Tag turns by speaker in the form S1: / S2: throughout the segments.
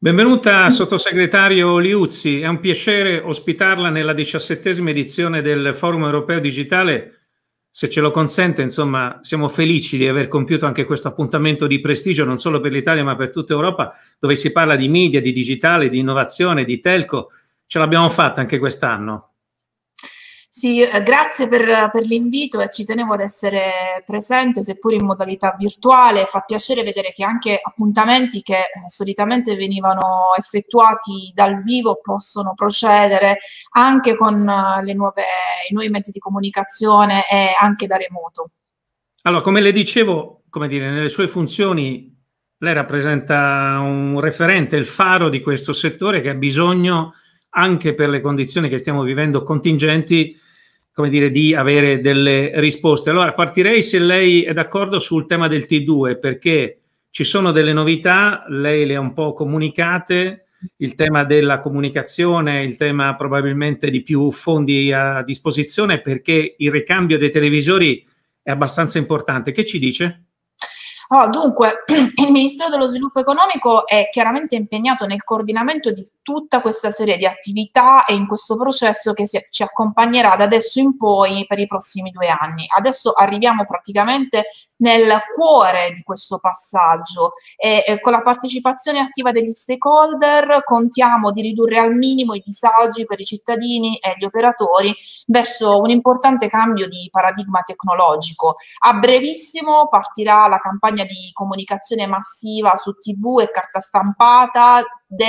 S1: Benvenuta sottosegretario Liuzzi, è un piacere ospitarla nella 17ª edizione del Forum Europeo Digitale. Se ce lo consente, insomma, siamo felici di aver compiuto anche questo appuntamento di prestigio non solo per l'Italia ma per tutta Europa, dove si parla di media, di digitale, di innovazione, di telco. Ce l'abbiamo fatta anche quest'anno.
S2: Sì, grazie per l'invito e ci tenevo ad essere presente, seppur in modalità virtuale. Fa piacere vedere che anche appuntamenti che solitamente venivano effettuati dal vivo possono procedere anche con i nuovi mezzi di comunicazione e anche da remoto.
S1: Allora, come le dicevo, come dire, nelle sue funzioni lei rappresenta un referente, il faro di questo settore che ha bisogno, anche per le condizioni che stiamo vivendo contingenti, come dire, di avere delle risposte. Allora partirei, se lei è d'accordo, sul tema del T2, perché ci sono delle novità, lei le ha un po' comunicate, il tema della comunicazione, il tema probabilmente di più fondi a disposizione, perché il ricambio dei televisori è abbastanza importante. Che ci dice?
S2: Dunque, il Ministero dello Sviluppo Economico è chiaramente impegnato nel coordinamento di tutta questa serie di attività e in questo processo che ci accompagnerà da adesso in poi per i prossimi 2 anni. Adesso arriviamo praticamente nel cuore di questo passaggio e con la partecipazione attiva degli stakeholder contiamo di ridurre al minimo i disagi per i cittadini e gli operatori verso un importante cambio di paradigma tecnologico. A brevissimo partirà la campagna di comunicazione massiva su TV e carta stampata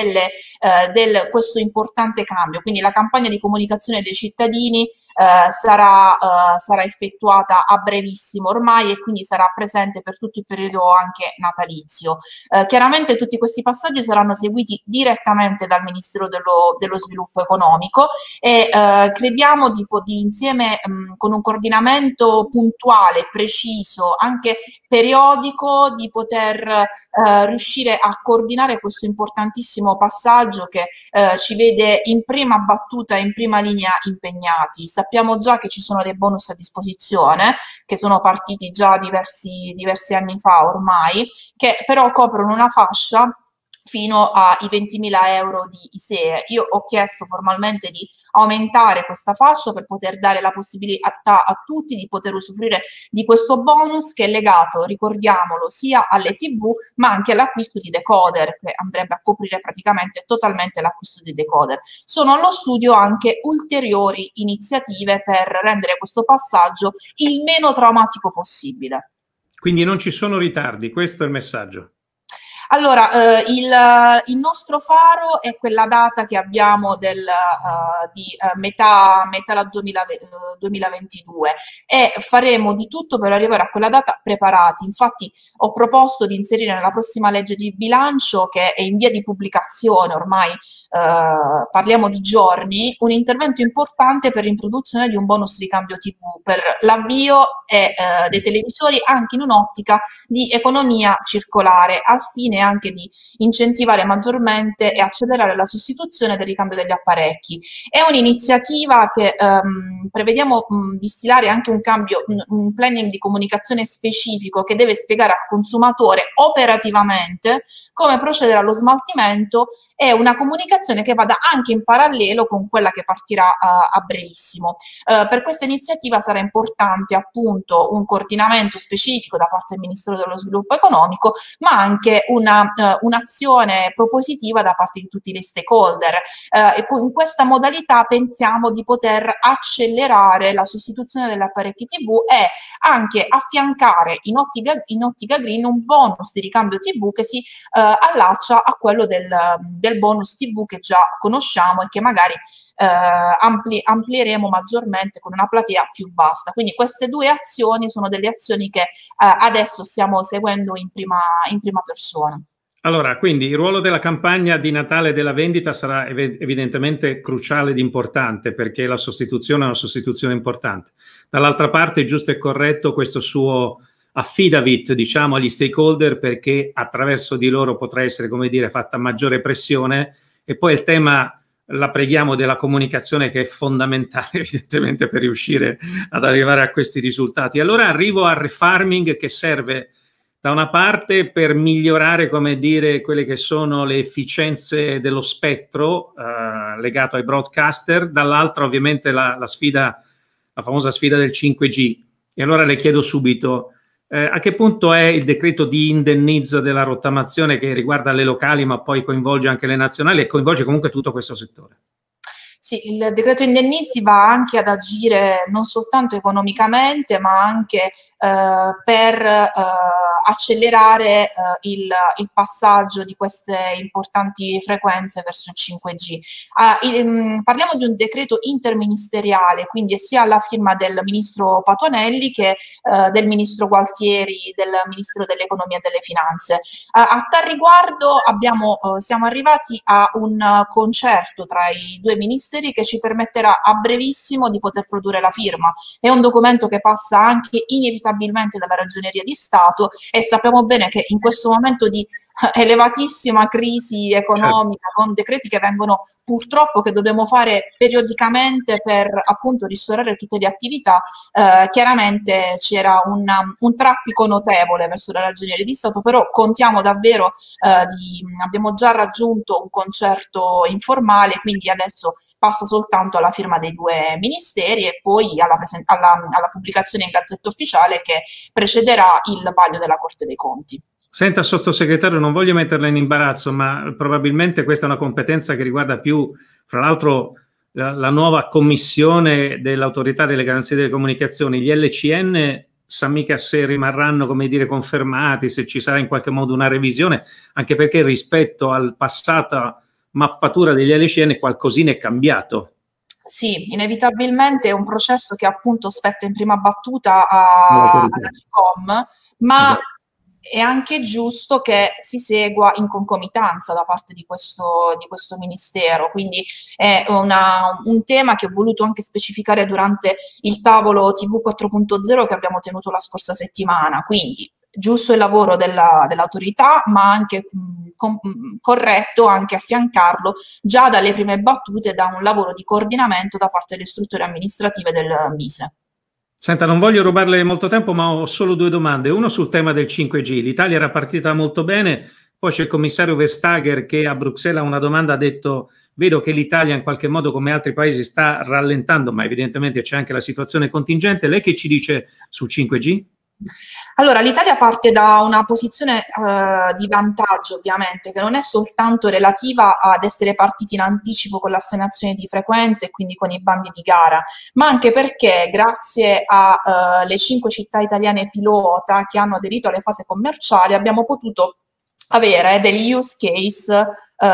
S2: questo importante cambio. Quindi la campagna di comunicazione dei cittadini sarà effettuata a brevissimo ormai e quindi sarà presente per tutto il periodo anche natalizio. Chiaramente tutti questi passaggi saranno seguiti direttamente dal Ministero dello Sviluppo Economico e crediamo di insieme con un coordinamento puntuale, preciso, anche periodico, di poter riuscire a coordinare questo importantissimo passaggio che ci vede in prima battuta, in prima linea impegnati. Sappiamo già che ci sono dei bonus a disposizione, che sono partiti già diversi anni fa ormai, che però coprono una fascia fino ai 20.000 euro di ISEE. Io ho chiesto formalmente di aumentare questa fascia per poter dare la possibilità a tutti di poter usufruire di questo bonus che è legato, ricordiamolo, sia alle TV ma anche all'acquisto di decoder, che andrebbe a coprire praticamente totalmente l'acquisto di decoder. Sono allo studio anche ulteriori iniziative per rendere questo passaggio il meno traumatico possibile.
S1: Quindi non ci sono ritardi, questo è il messaggio.
S2: Allora, il nostro faro è quella data che abbiamo di metà 2022 e faremo di tutto per arrivare a quella data preparati. Infatti ho proposto di inserire nella prossima legge di bilancio, che è in via di pubblicazione ormai, parliamo di giorni, un intervento importante per l'introduzione di un bonus di cambio TV per l'avvio dei televisori anche in un'ottica di economia circolare, al fine anche di incentivare maggiormente e accelerare la sostituzione del ricambio degli apparecchi. È un'iniziativa che prevediamo di stilare anche un planning di comunicazione specifico che deve spiegare al consumatore operativamente come procedere allo smaltimento e una comunicazione che vada anche in parallelo con quella che partirà a brevissimo. Per questa iniziativa sarà importante appunto un coordinamento specifico da parte del Ministero dello Sviluppo Economico, ma anche un'azione propositiva da parte di tutti gli stakeholder. E in questa modalità pensiamo di poter accelerare la sostituzione degli apparecchi TV e anche affiancare in ottica green un bonus di ricambio TV che si allaccia a quello del bonus TV che già conosciamo e che magari amplieremo maggiormente con una platea più vasta. Quindi queste 2 azioni sono delle azioni che adesso stiamo seguendo in prima persona.
S1: Allora, quindi il ruolo della campagna di Natale della vendita sarà evidentemente cruciale ed importante, perché la sostituzione è una sostituzione importante. Dall'altra parte è giusto e corretto questo suo affidavit, diciamo, agli stakeholder, perché attraverso di loro potrà essere, come dire, fatta maggiore pressione. E poi il tema, la preghiamo, della comunicazione, che è fondamentale evidentemente per riuscire ad arrivare a questi risultati. Allora arrivo al refarming, che serve Da una parte per migliorare, come dire, quelle che sono le efficienze dello spettro legato ai broadcaster, dall'altra ovviamente la sfida, la famosa sfida del 5G. E allora le chiedo subito, a che punto è il decreto di indennizzo della rottamazione che riguarda le locali ma poi coinvolge anche le nazionali e coinvolge comunque tutto questo settore?
S2: Sì, il decreto indennizi va anche ad agire non soltanto economicamente, ma anche per accelerare il passaggio di queste importanti frequenze verso il 5G. Parliamo di un decreto interministeriale, quindi sia alla firma del ministro Patuanelli che del ministro Gualtieri, del ministro dell'economia e delle finanze. A tal riguardo siamo arrivati a un concerto tra i due ministeri che ci permetterà a brevissimo di poter produrre la firma. È un documento che passa anche inevitabilmente dalla Ragioneria di Stato e sappiamo bene che in questo momento di elevatissima crisi economica, con decreti che vengono purtroppo, che dobbiamo fare periodicamente per appunto ristorare tutte le attività, chiaramente c'era un traffico notevole verso la Ragioneria di Stato, però contiamo davvero abbiamo già raggiunto un concerto informale, quindi adesso passa soltanto alla firma dei due ministeri e poi alla pubblicazione in Gazzetta Ufficiale che precederà il vaglio della Corte dei Conti.
S1: Senta, sottosegretario, non voglio metterla in imbarazzo, ma probabilmente questa è una competenza che riguarda più, fra l'altro, la nuova commissione dell'Autorità delle Garanzie delle Comunicazioni. Gli LCN sa mica se rimarranno, come dire, confermati, se ci sarà in qualche modo una revisione, anche perché rispetto al passata mappatura degli LCN qualcosina è cambiato.
S2: Sì, inevitabilmente è un processo che appunto spetta in prima battuta alla CICOM, ma esatto, è anche giusto che si segua in concomitanza da parte di questo Ministero, quindi è un tema che ho voluto anche specificare durante il tavolo TV 4.0 che abbiamo tenuto la scorsa settimana, quindi giusto il lavoro dell'autorità, ma anche corretto anche affiancarlo già dalle prime battute da un lavoro di coordinamento da parte delle strutture amministrative del Mise.
S1: Senta, non voglio rubarle molto tempo, ma ho solo due domande. Uno sul tema del 5G. L'Italia era partita molto bene, poi c'è il commissario Vestager che a Bruxelles a una domanda ha detto: vedo che l'Italia in qualche modo come altri paesi sta rallentando, ma evidentemente c'è anche la situazione contingente. Lei che ci dice sul 5G?
S2: Allora, l'Italia parte da una posizione di vantaggio, ovviamente, che non è soltanto relativa ad essere partiti in anticipo con l'assegnazione di frequenze e quindi con i bandi di gara, ma anche perché grazie alle 5 città italiane pilota che hanno aderito alle fasi commerciali abbiamo potuto avere degli use case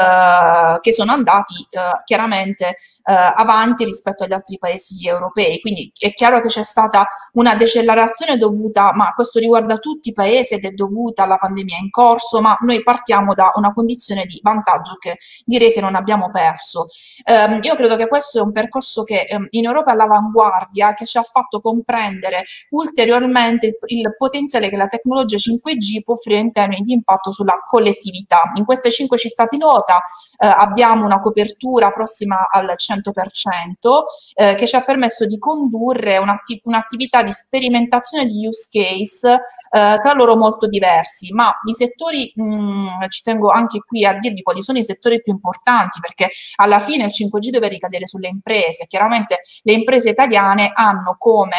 S2: che sono andati chiaramente avanti rispetto agli altri paesi europei, quindi è chiaro che c'è stata una decelerazione dovuta, ma questo riguarda tutti i paesi ed è dovuta alla pandemia in corso, ma noi partiamo da una condizione di vantaggio che direi che non abbiamo perso. Io credo che questo è un percorso che in Europa è all'avanguardia, che ci ha fatto comprendere ulteriormente il potenziale che la tecnologia 5G può offrire in termini di impatto sulla collettività. In queste 5 città pilota abbiamo una copertura prossima al 100%, che ci ha permesso di condurre un'attività di sperimentazione di use case tra loro molto diversi, ma i settori, ci tengo anche qui a dirvi quali sono i settori più importanti, perché alla fine il 5G deve ricadere sulle imprese. Chiaramente le imprese italiane hanno come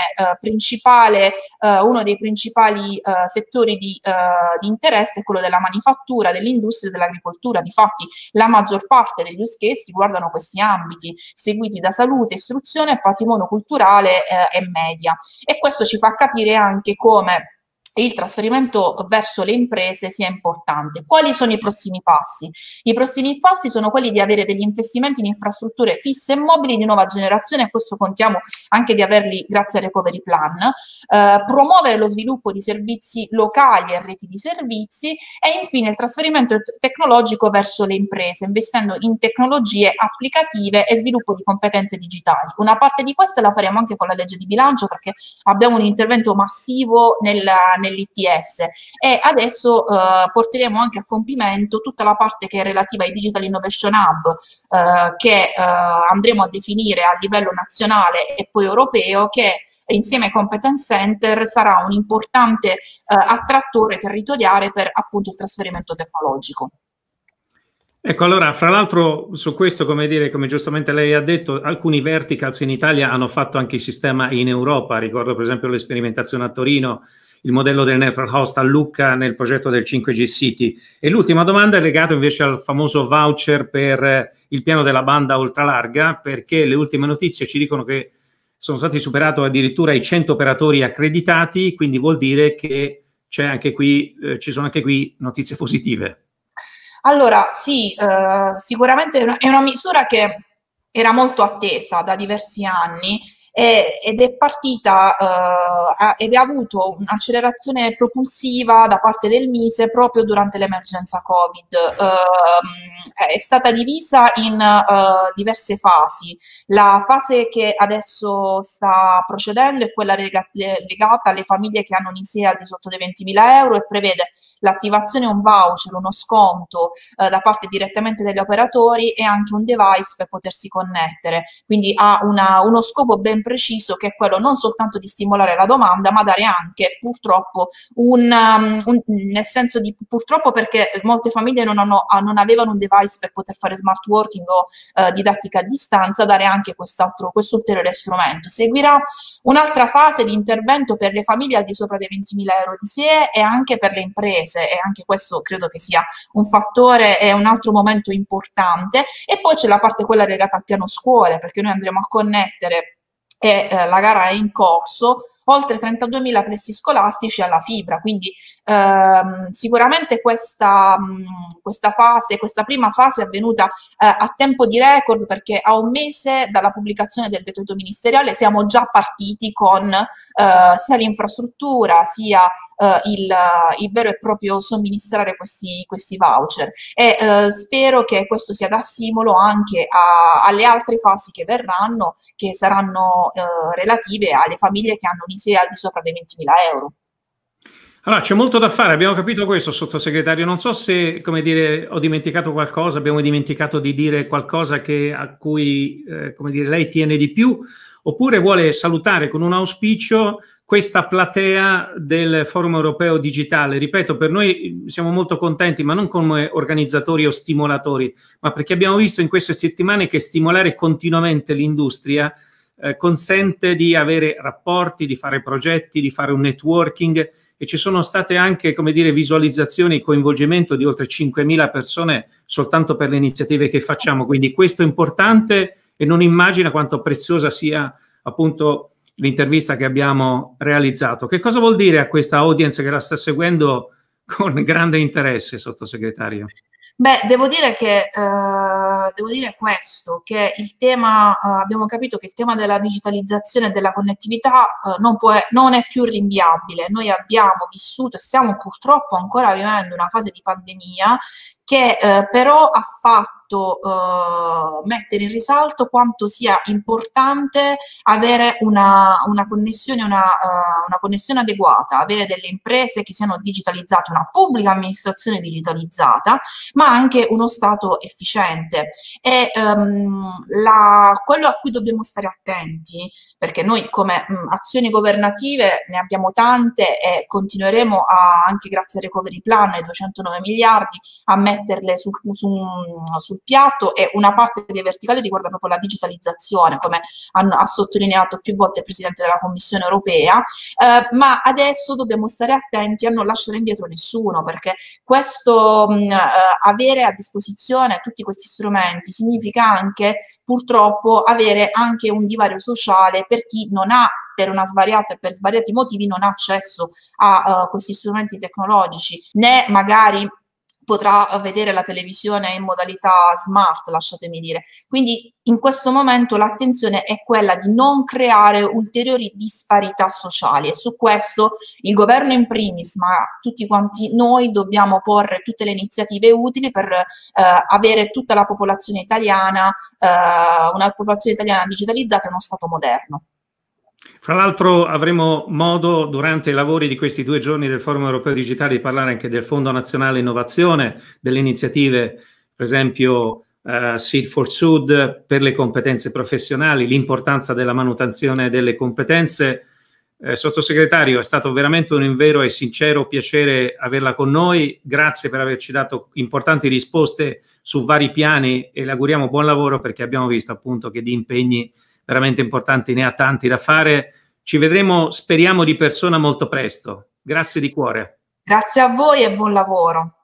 S2: uno dei principali settori di interesse quello della manifattura, dell'industria e dell'agricoltura. Difatti la maggior parte degli use case riguardano questi ambiti, seguiti da salute, istruzione, patrimonio culturale e media. E questo ci fa capire anche come il trasferimento verso le imprese sia importante. Quali sono i prossimi passi? I prossimi passi sono quelli di avere degli investimenti in infrastrutture fisse e mobili di nuova generazione, e questo contiamo anche di averli grazie al Recovery Plan, promuovere lo sviluppo di servizi locali e reti di servizi, e infine il trasferimento tecnologico verso le imprese, investendo in tecnologie applicative e sviluppo di competenze digitali. Una parte di questa la faremo anche con la legge di bilancio, perché abbiamo un intervento massivo nel nell'ITS, e adesso porteremo anche a compimento tutta la parte che è relativa ai Digital Innovation Hub, che andremo a definire a livello nazionale e poi europeo, che insieme ai competence center sarà un importante attrattore territoriale per appunto il trasferimento tecnologico.
S1: Ecco, allora, fra l'altro su questo, come dire, come giustamente lei ha detto, alcuni verticals in Italia hanno fatto anche il sistema in Europa. Ricordo per esempio l'esperimentazione a Torino, il modello del Network Host a Lucca nel progetto del 5G City. E l'ultima domanda è legata invece al famoso voucher per il piano della banda ultralarga, perché le ultime notizie ci dicono che sono stati superati addirittura i 100 operatori accreditati, quindi vuol dire che c'è anche qui, ci sono anche qui notizie positive.
S2: Allora, sì, sicuramente è una misura che era molto attesa da diversi anni ed è partita ed ha avuto un'accelerazione propulsiva da parte del Mise proprio durante l'emergenza Covid. È stata divisa in diverse fasi. La fase che adesso sta procedendo è quella legata alle famiglie che hanno un ISEE al di sotto dei 20.000 euro e prevede l'attivazione di un voucher, uno sconto da parte direttamente degli operatori e anche un device per potersi connettere. Quindi ha uno scopo ben preciso, che è quello non soltanto di stimolare la domanda, ma dare anche purtroppo nel senso di purtroppo, perché molte famiglie non avevano un device per poter fare smart working o didattica a distanza, dare anche questo ulteriore strumento. Seguirà un'altra fase di intervento per le famiglie al di sopra dei 20.000 euro di SEE e anche per le imprese, e anche questo credo che sia un fattore e un altro momento importante. E poi c'è la parte quella legata al piano scuole, perché noi andremo a connettere e la gara è in corso, oltre 32.000 plessi scolastici alla fibra, quindi sicuramente questa prima fase è avvenuta a tempo di record, perché a un mese dalla pubblicazione del decreto ministeriale siamo già partiti con sia l'infrastruttura sia il vero e proprio somministrare questi voucher, e spero che questo sia da stimolo anche alle altre fasi che verranno, che saranno relative alle famiglie che hanno un ISEE al di sopra dei 20.000 euro.
S1: Allora, c'è molto da fare, abbiamo capito questo, sottosegretario. Non so se, come dire, ho dimenticato qualcosa, abbiamo dimenticato di dire qualcosa a cui, come dire, lei tiene di più, oppure vuole salutare con un auspicio questa platea del Forum Europeo Digitale. Ripeto, per noi siamo molto contenti, ma non come organizzatori o stimolatori, ma perché abbiamo visto in queste settimane che stimolare continuamente l'industria consente di avere rapporti, di fare progetti, di fare un networking, e ci sono state anche, come dire, visualizzazioni e coinvolgimento di oltre 5.000 persone soltanto per le iniziative che facciamo. Quindi questo è importante, e non immagina quanto preziosa sia appunto l'intervista che abbiamo realizzato. Che cosa vuol dire a questa audience che la sta seguendo con grande interesse, sottosegretario?
S2: Beh, devo dire questo, che il tema, abbiamo capito che il tema della digitalizzazione e della connettività non è più rinviabile. Noi abbiamo vissuto e stiamo purtroppo ancora vivendo una fase di pandemia che però ha fatto mettere in risalto quanto sia importante avere una connessione adeguata, avere delle imprese che siano digitalizzate, una pubblica amministrazione digitalizzata, ma anche uno Stato efficiente. E quello a cui dobbiamo stare attenti, perché noi come azioni governative ne abbiamo tante e continueremo anche grazie al recovery plan e 209 miliardi a metterle sul piatto, e una parte dei verticali riguarda proprio la digitalizzazione, come ha sottolineato più volte il Presidente della Commissione europea, ma adesso dobbiamo stare attenti a non lasciare indietro nessuno, perché questo avere a disposizione tutti questi strumenti significa anche purtroppo avere anche un divario sociale per chi non ha, per svariati motivi, non ha accesso a questi strumenti tecnologici, né magari potrà vedere la televisione in modalità smart, lasciatemi dire. Quindi in questo momento l'attenzione è quella di non creare ulteriori disparità sociali, e su questo il governo in primis, ma tutti quanti noi dobbiamo porre tutte le iniziative utili per avere tutta la popolazione italiana, una popolazione italiana digitalizzata e uno Stato moderno.
S1: Fra l'altro avremo modo durante i lavori di questi 2 giorni del Forum Europeo Digitale di parlare anche del Fondo Nazionale Innovazione, delle iniziative, per esempio Seed for Sud per le competenze professionali, l'importanza della manutenzione delle competenze. Sottosegretario, è stato veramente un vero e sincero piacere averla con noi, grazie per averci dato importanti risposte su vari piani e le auguriamo buon lavoro, perché abbiamo visto appunto che di impegni veramente importanti ne ha tanti da fare. Ci vedremo, speriamo, di persona molto presto. Grazie di cuore.
S2: Grazie a voi e buon lavoro.